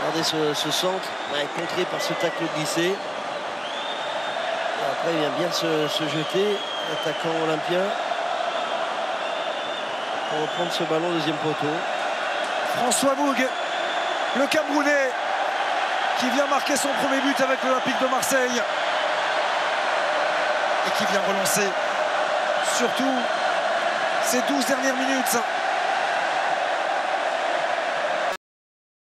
Regardez ce centre, contré par ce tacle glissé. Et après, il vient bien se jeter, l'attaquant olympien, pour reprendre ce ballon au deuxième poteau. François Boug, le Camerounais, qui vient marquer son premier but avec l'Olympique de Marseille. Et qui vient relancer surtout ces 12 dernières minutes.